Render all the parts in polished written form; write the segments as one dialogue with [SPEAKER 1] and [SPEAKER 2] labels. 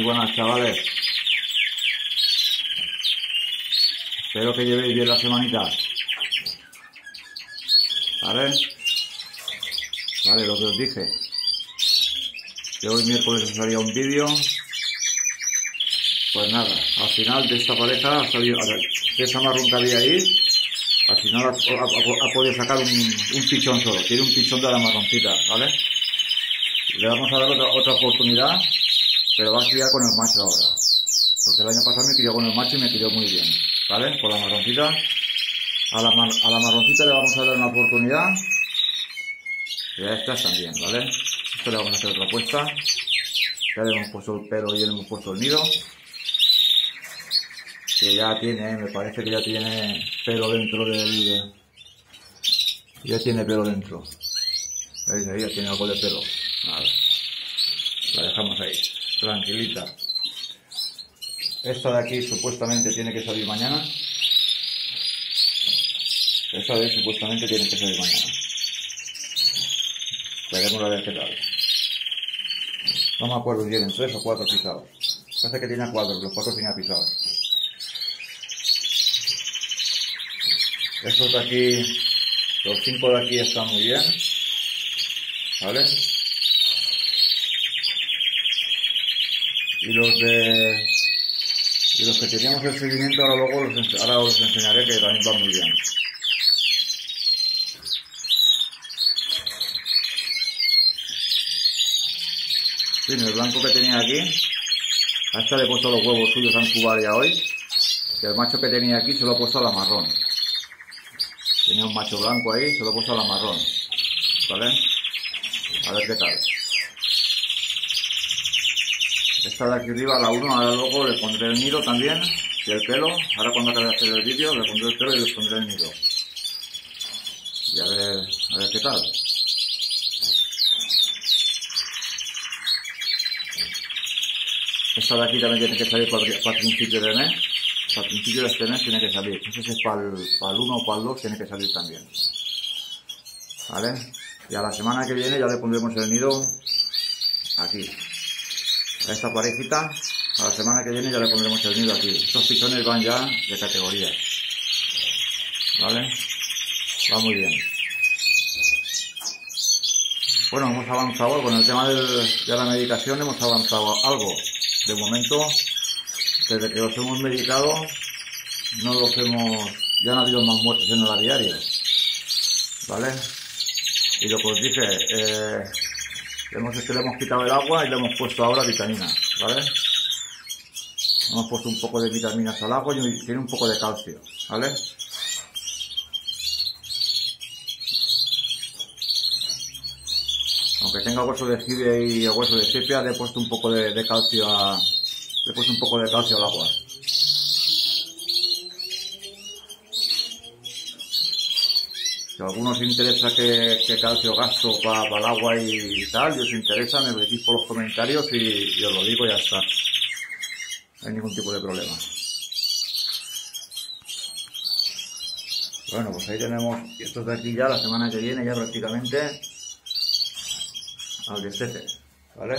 [SPEAKER 1] buenas, chavales. Espero que llevéis bien la semanita. ¿Vale? Vale, lo que os dije. Que hoy miércoles os haría un vídeo. Pues nada, al final de esta pareja ha salido, de esa marrón que había ahí, al final ha podido sacar un pichón solo. Tiene un pichón de la marroncita, ¿vale? Le vamos a dar otra oportunidad, pero va a criar con el macho ahora. Porque el año pasado me crió con el macho y me crió muy bien, ¿vale? Con la marroncita. A la marroncita le vamos a dar una oportunidad. Y a estas también, ¿vale? Esto le vamos a hacer otra puesta. Ya le hemos puesto el pelo y le hemos puesto el nido. Que ya tiene, me parece que ya tiene pelo dentro del... Ya tiene pelo dentro. ¿Veis? Ahí ya tiene algo de pelo. Nada. La dejamos ahí, tranquilita. Esta de aquí supuestamente tiene que salir mañana. Esta de ahí supuestamente tiene que salir mañana. Veremos a ver qué tal. No me acuerdo si tienen 3 o 4 pisados. Parece que tiene 4, los 4 tenía pisados. Estos de aquí, los 5 de aquí están muy bien. ¿Vale? Y los que teníamos el seguimiento ahora os enseñaré que también van muy bien. Sí, el blanco que tenía aquí, a esta le he puesto los huevos suyos a incubar ya hoy. Y el macho que tenía aquí se lo he puesto a la marrón. Tenía un macho blanco ahí, se lo he puesto a la marrón. ¿Vale? A ver qué tal. Esta de aquí arriba, la 1, ahora luego le pondré el nido también. Y el pelo, ahora cuando acabe de hacer el vídeo, le pondré el pelo y le pondré el nido. Y a ver qué tal. Esta de aquí también tiene que salir para principio de mes. Para principio de este mes tiene que salir. No sé si es para el 1 o para el 2, tiene que salir también. ¿Vale? Y a la semana que viene ya le pondremos el nido aquí. A esta parejita, a la semana que viene ya le pondremos el nido aquí. Estos pichones van ya de categoría. ¿Vale? Va muy bien. Bueno, hemos avanzado con el tema de la medicación, hemos avanzado algo. De momento, desde que los hemos medicado, ya no ha habido más muertes en la diaria. ¿Vale? Y lo que os dije, le hemos quitado el agua y le hemos puesto ahora vitaminas, ¿vale? Hemos puesto un poco de vitaminas al agua y tiene un poco de calcio, ¿vale? Aunque tenga hueso de jide y hueso de sepia, le he puesto un poco de calcio al agua. Si a algunos os interesa que calcio gasto para el agua y tal, y os interesa, me lo decís por los comentarios y os lo digo y ya está. No hay ningún tipo de problema. Bueno, pues ahí tenemos estos de aquí ya, la semana que viene ya prácticamente al destete, ¿vale?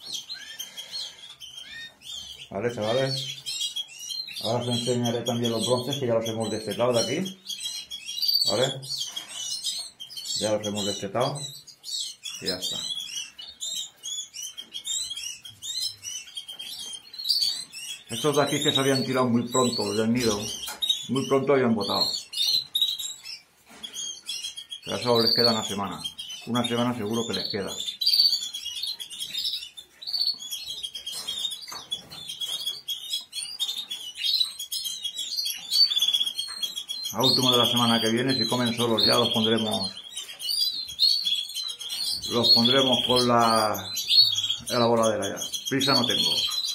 [SPEAKER 1] ¿Vale, chavales? Ahora os enseñaré también los bronces que ya los hemos destetado de aquí, ¿vale? Ya los hemos destetado y ya está. Estos de aquí que se habían tirado muy pronto del nido, muy pronto habían botado. Pero eso les queda una semana. Una semana seguro que les queda. A último de la semana que viene, si comen solos ya los pondremos con la voladera ya. Prisa no tengo.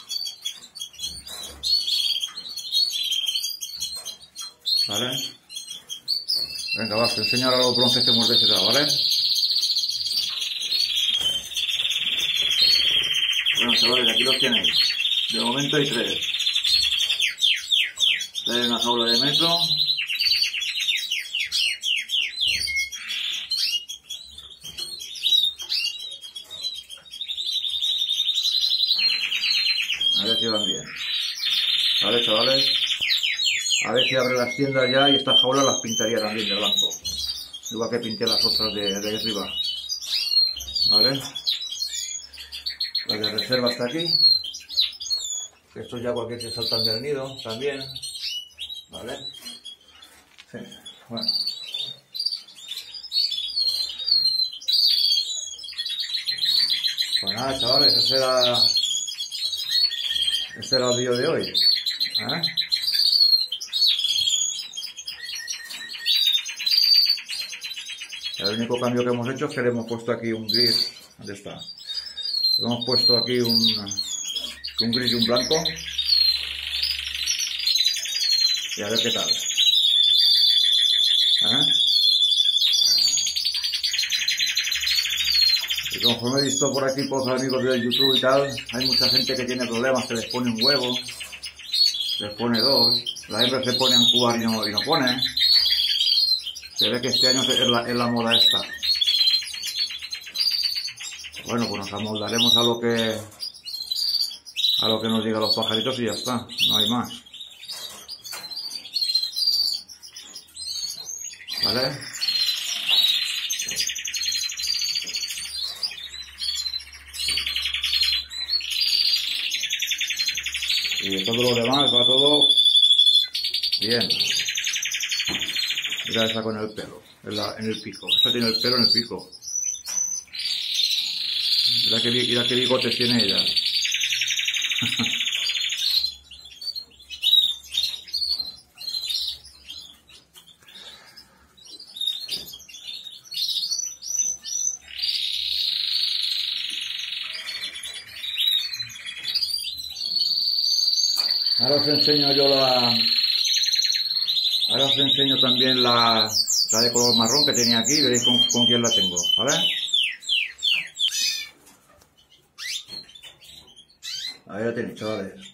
[SPEAKER 1] ¿Vale? Venga, va, te enseño ahora los bronces que hemos destetado, ¿vale? Bueno, chavales, aquí los tenéis. De momento hay 3. 3 en la jaula de metro. A ver si abre las tiendas ya y estas jaulas las pintaría también de blanco. Igual que pinté las otras de ahí arriba. ¿Vale? La de reserva está aquí. Estos ya cualquier que saltan del nido también. ¿Vale? Sí. Bueno. Pues nada, chavales, ese era el vídeo de hoy. El único cambio que hemos hecho es que le hemos puesto aquí un gris. ¿Dónde está? Le hemos puesto aquí un gris y un blanco. Y a ver qué tal. Y conforme he visto por aquí por los amigos de YouTube y tal, hay mucha gente que tiene problemas, que les pone un huevo, les pone dos, la hembra se pone a incubar y no pone. Se ve que este año es la moda esta. Bueno, pues nos amoldaremos a lo que nos digan los pajaritos y ya está, no hay más. ¿Vale? Y de todo lo demás va todo bien. Mira esa con el pelo, en el pico. Esta tiene el pelo en el pico. Mira qué bigotes tiene ella. Ahora os enseño ahora os enseño también la de color marrón que tenía aquí, veréis con quién la tengo, ¿vale? Ahí la tenéis, chavales.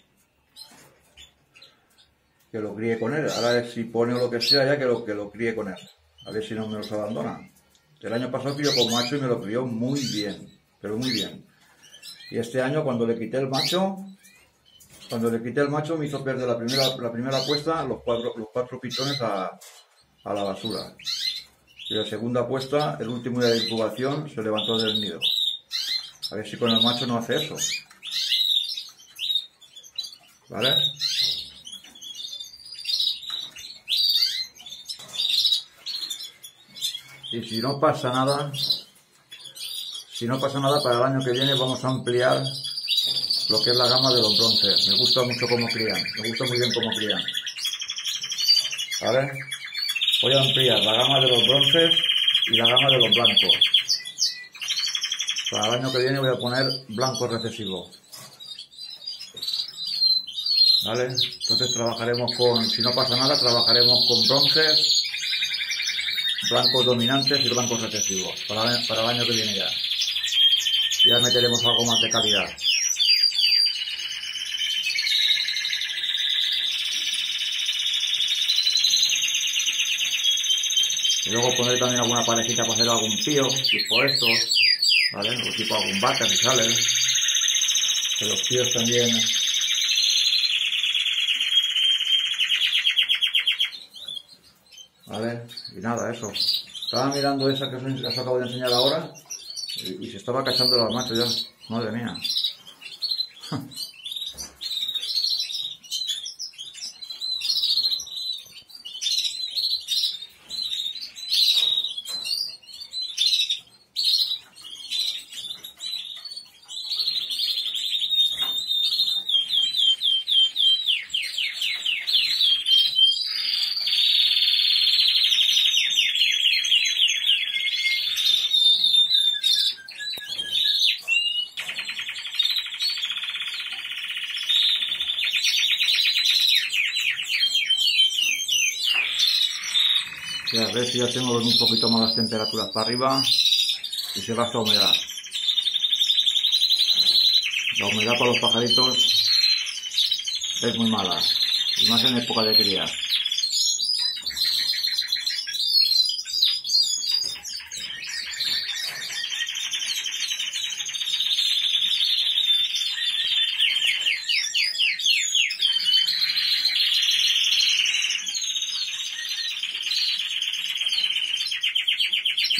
[SPEAKER 1] Que lo críe con él, ahora si pone o lo que sea ya que lo críe con él. A ver si no me los abandona. El año pasado crió con macho y me lo crió muy bien, pero muy bien. Y este año cuando le quité el macho me hizo perder la primera apuesta, los cuatro pitones a la basura. Y la segunda apuesta, el último día de incubación, se levantó del nido. A ver si con el macho no hace eso. ¿Vale? Y si no pasa nada, para el año que viene vamos a ampliar lo que es la gama de los bronces. Me gusta mucho cómo crían, me gusta muy bien cómo crían. ¿Vale? Voy a ampliar la gama de los bronces y la gama de los blancos. Para el año que viene voy a poner blanco recesivo. ¿Vale? Entonces trabajaremos si no pasa nada, trabajaremos con bronces, blancos dominantes y blancos recesivos. Para el año que viene ya. Ya meteremos algo más de calidad. Y luego pondré también alguna parejita para hacer algún pío, tipo estos, ¿vale? O tipo algún vaca si sale. Que los píos también. ¿Vale? Y nada, eso. Estaba mirando esa que os acabo de enseñar ahora y se estaba cachando los machos ya. Madre mía. Ya ves, ya tengo un poquito más las temperaturas para arriba y se va esta humedad. La humedad para los pajaritos es muy mala, y más en época de cría.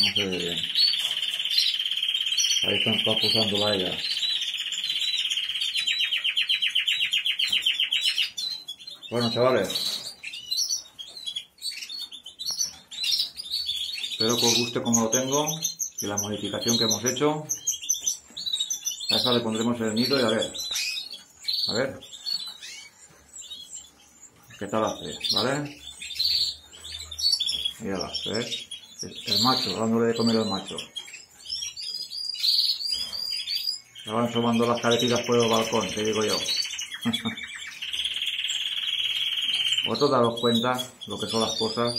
[SPEAKER 1] No se ve bien. Ahí están posándola ella. Bueno, chavales, espero que os guste como lo tengo y la modificación que hemos hecho. A esa le pondremos el nido y a ver qué tal hace, ¿vale? Mírala, ¿ves? El macho, dándole de comer al macho. Se van asomando las caretitas por el balcón, te digo yo. Vosotros daros cuenta lo que son las cosas.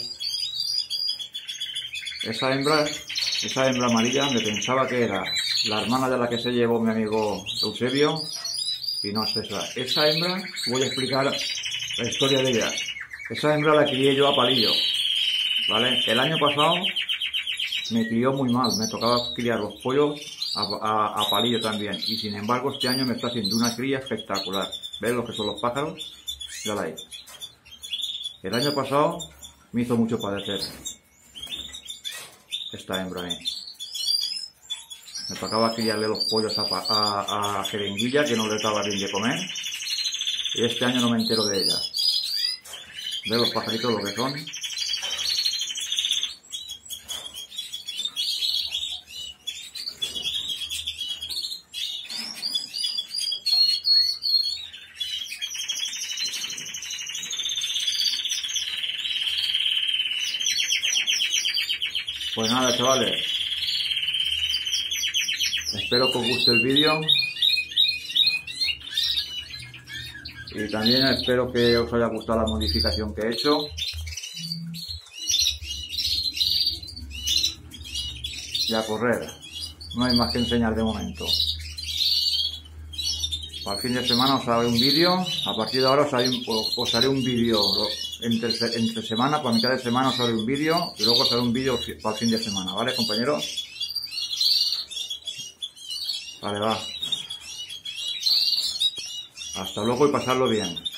[SPEAKER 1] Esa hembra amarilla me pensaba que era la hermana de la que se llevó mi amigo Eusebio y no es esa. Esa hembra, voy a explicar la historia de ella. Esa hembra la crié yo a palillo, ¿vale? El año pasado me crió muy mal, me tocaba criar los pollos a palillo también y sin embargo este año me está haciendo una cría espectacular. ¿Ves lo que son los pájaros? Mírala ahí. El año pasado me hizo mucho padecer esta hembra ahí. Me tocaba criarle los pollos a jeringuilla que no le daba bien de comer y este año no me entero de ella. ¿Ves los pajaritos lo que son? Pues nada, chavales, espero que os guste el vídeo y también espero que os haya gustado la modificación que he hecho. Y a correr, no hay más que enseñar de momento. Para el fin de semana os haré un vídeo, a partir de ahora os haré un vídeo entre semana, para mitad de semana os haré un vídeo y luego os haré un vídeo para el fin de semana, ¿vale, compañeros? Vale, va. Hasta luego y pasadlo bien.